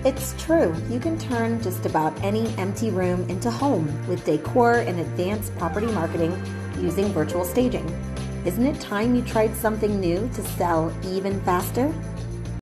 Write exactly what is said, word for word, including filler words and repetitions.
It's true, you can turn just about any empty room into home with decor and advanced property marketing using virtual staging. Isn't it time you tried something new to sell even faster?